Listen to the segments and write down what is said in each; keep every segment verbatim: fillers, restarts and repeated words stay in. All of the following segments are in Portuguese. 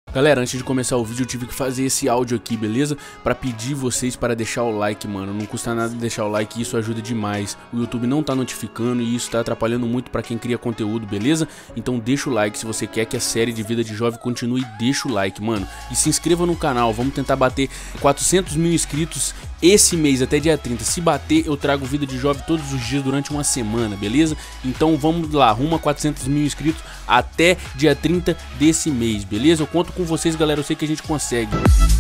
Galera, antes de começar o vídeo eu tive que fazer esse áudio aqui, beleza? Pra pedir vocês para deixar o like, mano. Não custa nada deixar o like, isso ajuda demais. O YouTube não tá notificando e isso tá atrapalhando muito pra quem cria conteúdo, beleza? Então deixa o like se você quer que a série de Vida de Jovem continue, deixa o like, mano. E se inscreva no canal, vamos tentar bater quatrocentos mil inscritos esse mês, até dia trinta. Se bater, eu trago Vida de Jovem todos os dias durante uma semana, beleza? Então vamos lá, rumo a quatrocentos mil inscritos até dia trinta desse mês, beleza? Eu conto com vocês, galera, eu sei que a gente consegue.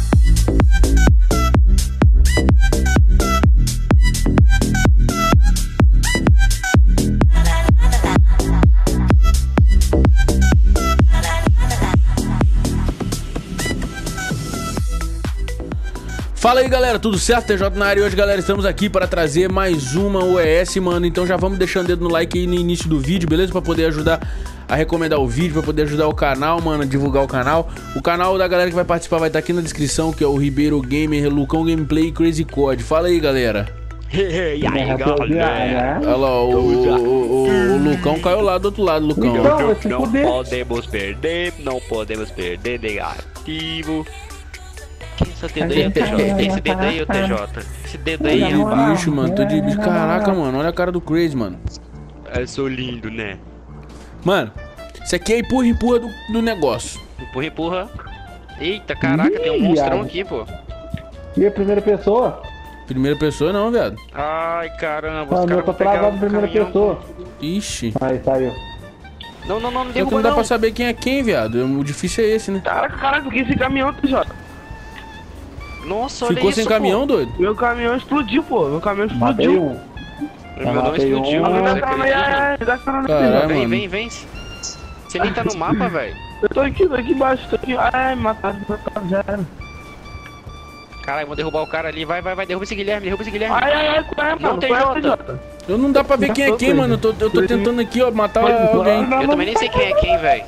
Fala aí, galera, tudo certo? T J na área e hoje, galera, estamos aqui para trazer mais uma O E S, mano. Então já vamos deixando o dedo no like aí no início do vídeo, beleza? Para poder ajudar a recomendar o vídeo, para poder ajudar o canal, mano, a divulgar o canal. O canal da galera que vai participar vai estar aqui na descrição, que é o Ribeiro Gamer, Lucão Gameplay e Crazy Code. Fala aí, galera. E aí, galera? Olha lá, o, o, o, o Lucão caiu lá do outro lado, Lucão. Não, não, não podemos perder, não podemos perder negativo. Que esse dedo aí, T J? Esse dedo aí, T J? Esse dedo aí, Tô de bicho, mano, tô de bicho. Caraca, mano, olha a cara do Crazy, mano. Eu sou lindo, né? Mano, isso aqui é empurra, empurra do, do negócio. Empurra, empurra. Eita, caraca, tem um monstrão aqui, pô. E a primeira pessoa? Primeira pessoa não, viado. Ai, caramba, Ah, os meu, caras tô vão pegar travado o primeira caminhão. pessoa. Ixi. Aí, saiu. Não, não, não, não Só que derruba não dá não. pra saber quem é quem, viado. O difícil é esse, né? Caraca, caraca, o que é esse caminhão, T J? Nossa, olha Ficou isso, sem pô. caminhão, doido? Meu caminhão explodiu, pô. Meu caminhão Matei explodiu. um. Meu não matei um. explodiu, Ah, mano, Dá você pra acredita? dá pra Caralho, Vem, mano. vem, vem. Você nem tá no mapa, velho. Eu tô aqui, tô aqui embaixo, tô aqui. Ai, mataram, mataram, já era. Caralho, vou derrubar o cara ali. Vai, vai, vai, derruba esse Guilherme, derruba esse Guilherme. Ai, ai, ai, qual é, Não, mano? T Qual é, J? Eu não dá pra ver quem é quem, mano. Eu tô, eu tô tentando aqui, ó, matar alguém. Eu também nem sei quem é quem, velho.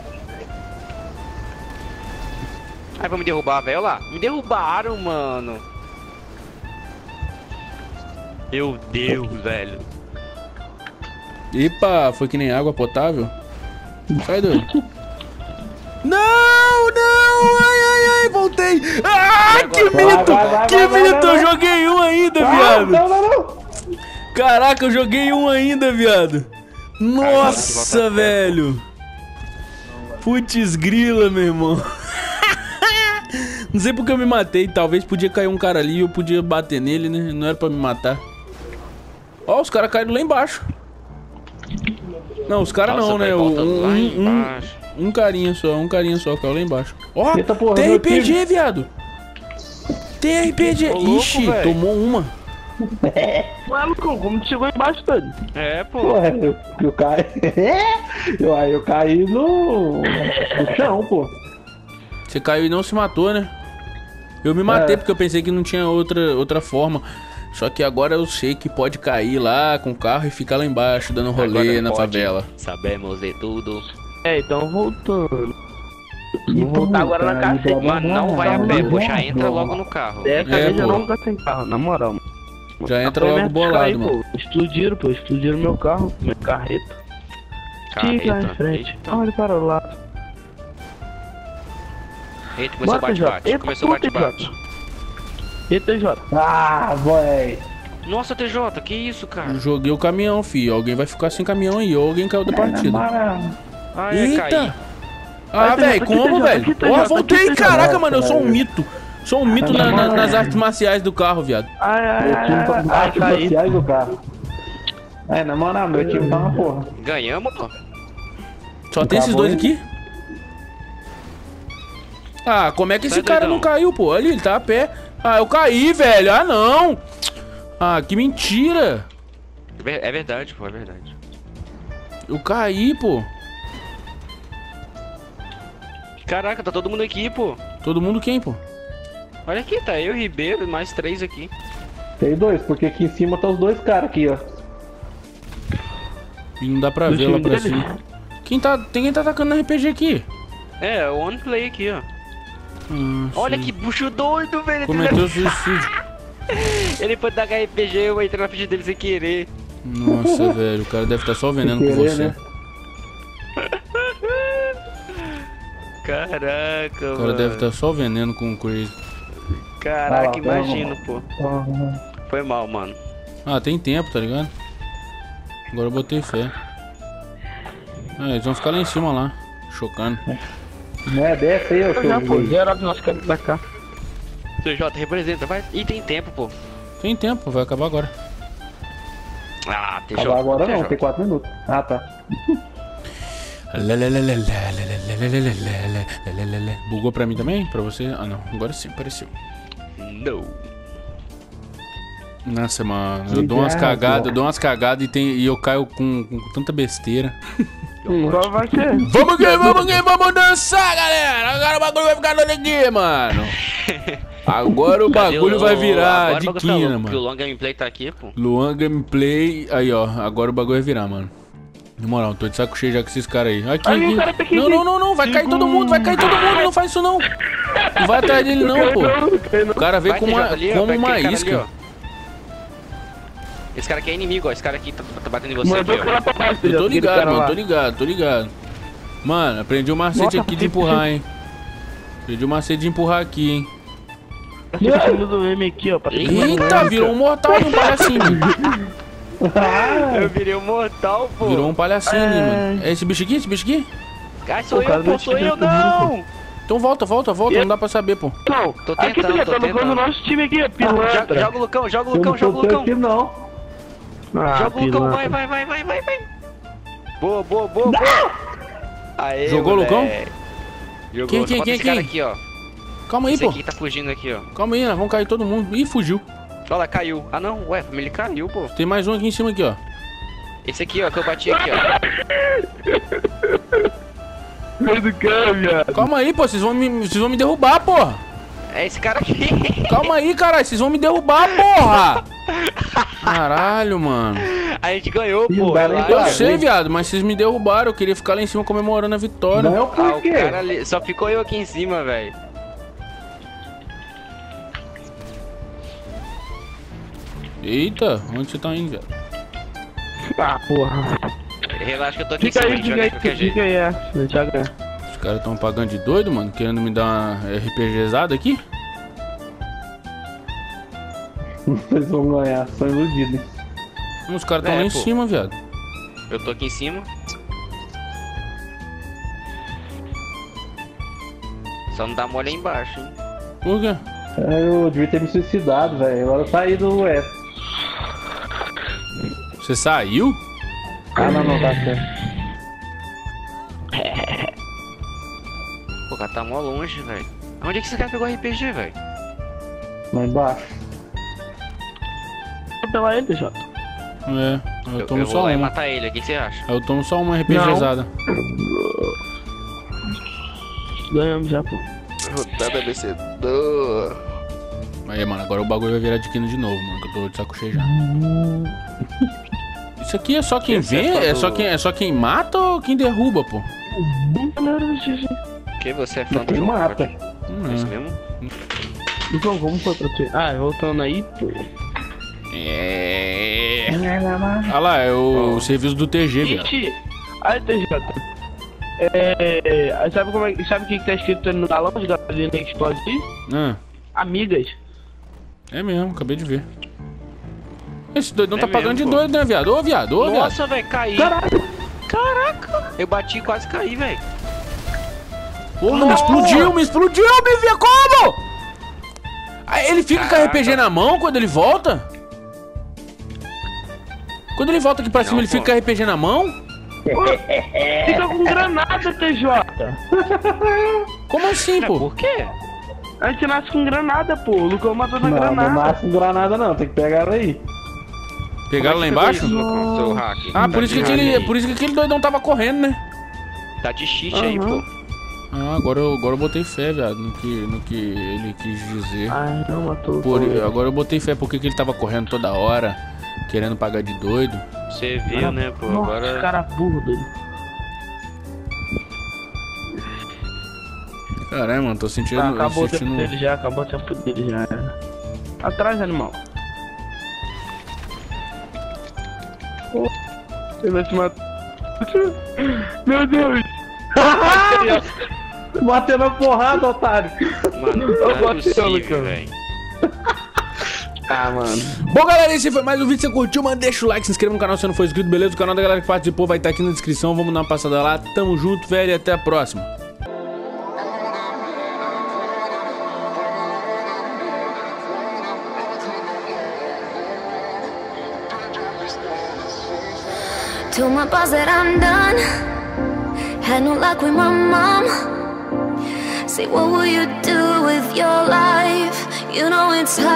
Ai, vão me derrubar, velho. Olha lá. Me derrubaram, mano. Meu Deus, velho. Epa, foi que nem água potável? Sai, doido. Não, não, ai, ai, ai, voltei. Ah, que mito, Vai, vai, vai, que vai, mito, vai, eu vai. joguei um ainda, Ah, viado. não, não, não. Caraca, eu joguei um ainda, viado. Nossa, velho. Putz grila, meu irmão. Não sei porque eu me matei. Talvez podia cair um cara ali e eu podia bater nele, né? Não era pra me matar. Ó, os caras caíram lá embaixo. Não, os caras não, né? Um, um, um, um carinha só, um carinha só caiu lá embaixo. Ó, Eita, porra, tem meu R P G, time. viado. Tem R P G. Ô, louco, Ixi, véi. tomou uma. Ué, Lucão, como tu chegou embaixo, doido? É, pô. Pô, eu, eu caí. eu, aí eu caí no, no chão, pô. Você caiu e não se matou, né? Eu me matei É. porque eu pensei que não tinha outra, outra forma. Só que agora eu sei que pode cair lá com o carro e ficar lá embaixo dando rolê Agora na pode. favela. Sabemos de tudo. É, então voltando. Vou voltar agora na cacete. Mano, não vai a pé, pô. Já entra logo no carro. Dessa É, vez eu pô. não vou sem carro, na moral, mano. Já entra Apoio logo minha bolado, aí, mano. pô. Explodiram, pô. Explodiram meu carro, minha carreta. Fica lá em frente. Eita, Olha para o lado. eita, começou o Bora, T J. bate-bate. Eita, Começou o T J. bate-bate. Eita, T J. Ah, véi. Nossa, T J, que isso, cara? Eu joguei o caminhão, filho. Alguém vai ficar sem caminhão aí, ou alguém caiu da partida. Ai, ai, Eita! caí. Ah, Vai, velho, T J, como, aqui, velho? T J, Ó, aqui, voltei, T J. caraca, mano, eu sou um Nossa, mito. Sou um mito na- na- nas artes marciais do carro, viado. Ai, ai, Meu ai, time tá ai, com ai, artes caí. marciais do carro. É, na moral, meu time tá uma porra. Ganhamos, pô. Só tem esses Acabou, dois hein? aqui? Ah, como é que esse Sai, cara doidão. não caiu, pô? Ali, ele tá a pé. Ah, eu caí, velho. Ah, não. Ah, que mentira. É verdade, pô, é verdade. Eu caí, pô. Caraca, tá todo mundo aqui, pô. Todo mundo quem, pô? Olha aqui, tá eu, Ribeiro, e mais três aqui. Tem dois, porque aqui em cima tá os dois caras aqui, ó. E não dá pra Do ver lá time pra dele? cima. Quem tá... Tem quem tá atacando no R P G aqui? É, o One Play aqui, ó. Hum, Olha sim. que bucho doido, velho. Cometeu suicídio. Ele foi dar R P G, eu entrei na ficha dele sem querer. Nossa, velho. O cara deve estar só veneno com querer, você. né? Caraca, O cara mano. deve estar só veneno com o Crazy. Caraca, Ah, imagino, pô. Uhum. Foi mal, mano. Ah, tem tempo, tá ligado? Agora eu botei fé. Ah, eles vão ficar lá em cima lá, chocando. Não é dessa aí, ô Já, pô, seu. zero do nosso caminho pra cá. T J representa, vai. E tem tempo, pô. Tem tempo, vai acabar agora. Ah, T J. Acabar agora não, T J. tem quatro minutos. Ah, tá. Bugou pra mim também? Pra você? Ah não, agora sim, apareceu. Não. Nossa, mano, eu dou umas cagadas, eu dou umas cagadas e, tem, e eu caio com, com tanta besteira. Qual vai ser? Vamos que vamos que vamos dançar, galera! Agora o bagulho vai ficar doido aqui, mano. Agora o bagulho vai virar de quina, mano. O mano. Long Gameplay tá aqui, pô. Luan Gameplay, aí ó, agora o bagulho vai virar, mano. Na moral, tô de saco cheio já com esses caras aí. Aqui, Aí, aqui. o cara tá aqui, Não, aqui. não, não, não, vai cair todo mundo, vai cair todo mundo, não faz isso não. Não vai atrás dele não, pô. O cara veio Vai, com T J uma, ali, ó, como pega uma aquele cara isca. ali, ó. Esse cara aqui é inimigo, ó. Esse cara aqui tá, tá batendo em você Mandou o aqui, ó. cara pra baixo, Eu tô aquele ligado, cara mano, lá. tô ligado, tô ligado. Mano, aprendi o macete Nossa, aqui de empurrar, hein. Aprendi o macete de empurrar aqui, hein. Tá assistindo do M aqui, ó. pra cima do Eita, M, virou um mortal e um palhacinho. Eu virei um mortal, pô. Virou um palhacinho ali, mano. É esse bicho aqui, esse bicho aqui? Ai, sou O cara eu, pô, do sou time eu, do não! Então volta, volta, volta, não dá pra saber, pô. Não, Tô aqui tentando, tá tô tentando tentando. o nosso time aqui, ó, Joga, pilantra. joga o Lucão, joga o Eu Lucão, não joga tô o Lucão. aqui, não. Ah, Joga o Lucão, pilantra. vai, vai, vai, vai, vai, vai. Boa, boa, boa, boa. Aê, Jogou o Lucão? moleque. Jogou. Quem, Só quem, falta quem, esse cara quem? aqui, ó. Calma aí, Esse pô. aqui tá fugindo aqui, ó. Calma aí, nós vamos cair todo mundo. Ih, fugiu. Olha lá, caiu. Ah, não, ué, ele caiu, pô. Tem mais um aqui em cima aqui, ó. Esse aqui, ó, que eu bati aqui, ó. Meu do cara, viado. Calma aí, pô, vocês vão me, vocês vão me derrubar, porra. É esse cara aqui. Calma aí, caralho, vocês vão me derrubar, porra. Caralho, mano. A gente ganhou, Ih, pô. não dá nem relaxa. Eu pra- sei, viado, mas vocês me derrubaram. Eu queria ficar lá em cima comemorando a vitória. Não, Ah, por o quê? cara ali. Só ficou eu aqui em cima, velho. Eita, onde você tá indo, viado? Ah, porra. Relaxa que eu tô aqui em Fica cima, a aí, gente fica joga aí, de qualquer fica jeito. aí, é. A gente já ganha. Os caras tão pagando de doido, mano, querendo me dar uma RPGzada aqui. Vocês vão ganhar, são iludidos. Os caras tão É, lá em pô. cima, viado. Eu tô aqui em cima. Só não dá mole aí embaixo, hein? Por quê? É, eu devia ter me suicidado, velho. Agora eu saí do Oeste. Você saiu? Ah, não, não, tá certo. Pô, o cara tá mó longe, velho. Onde é que esse cara pegou R P G, velho? Lá embaixo. Vou pelar ele, Jota. É, eu Eu, tomo eu vou só lá e uma. matar ele, o que que você acha? Eu tomo só uma RPGzada. Ganhamos já, pô. Rodada vencedor. Aí, mano, agora o bagulho vai virar de quina de novo, mano, que eu tô de saco cheio já. Isso aqui é só quem Esse é vê? só É do- só quem, é só quem mata ou quem derruba, pô? Que você é fã do Quem jogo? mata. Hum, É isso mesmo? Então, vamos pra ti. Ah, voltando aí, pô. É. Olha lá, é o, Oh. serviço do T G, viado. Gente, aí, T J. É. aí Sabe como é sabe o que que tá escrito ali no galão de gasolina que explode? Ah, Amigas. é mesmo, acabei de ver. Esse doidão É tá pagando mesmo, de pô. doido, né, viado? Ô, viado, ô, viado. Nossa, velho, caí. Caralho. Caraca! Eu bati e quase caí, velho. Porra, me explodiu, me explodiu, me via como? Aí ele fica com a Caraca. R P G na mão quando ele volta? Quando ele volta aqui pra cima, Não, ele pô. fica com a R P G na mão? Fica com granada, T J. Como assim, É, pô? por quê? A gente nasce com granada, pô. O Lucão matou na Não, não granada. nasce com granada não, tem que pegar ela aí. Pegaram lá Como é que embaixo? pegou isso, Lucão, seu hack? Ah, por Tá isso, que de aquele, hack aí. por isso que aquele doidão tava correndo, né? Tá de cheat aí, Aham. pô. Ah, agora eu, agora eu botei fé, viado, no que, no que ele quis dizer. Ai, não matou. o Por, Lucão. agora eu botei fé porque que ele tava correndo toda hora, querendo pagar de doido. Você viu, né, pô? Nossa, Agora. cara burro dele. Caralho, mano, tô sentindo. Tá, acabou o tempo sentindo... dele já, acabou o tempo dele já. Atrás, animal. Oh, ele vai te matar. Meu Deus! Batendo a porrada, otário. Mano, Eu não é gosto dela, possível, cara. velho. Ah, mano. Bom, galera, esse foi mais um vídeo. Se você curtiu, mano, deixa o like, se inscreva no canal se não for inscrito, beleza? O canal da galera que participou vai estar aqui na descrição. Vamos dar uma passada lá. Tamo junto, velho, e até a próxima. Told my boss that I'm done. Had no luck with my mom. Say, what will you do with your life? You know it's hard.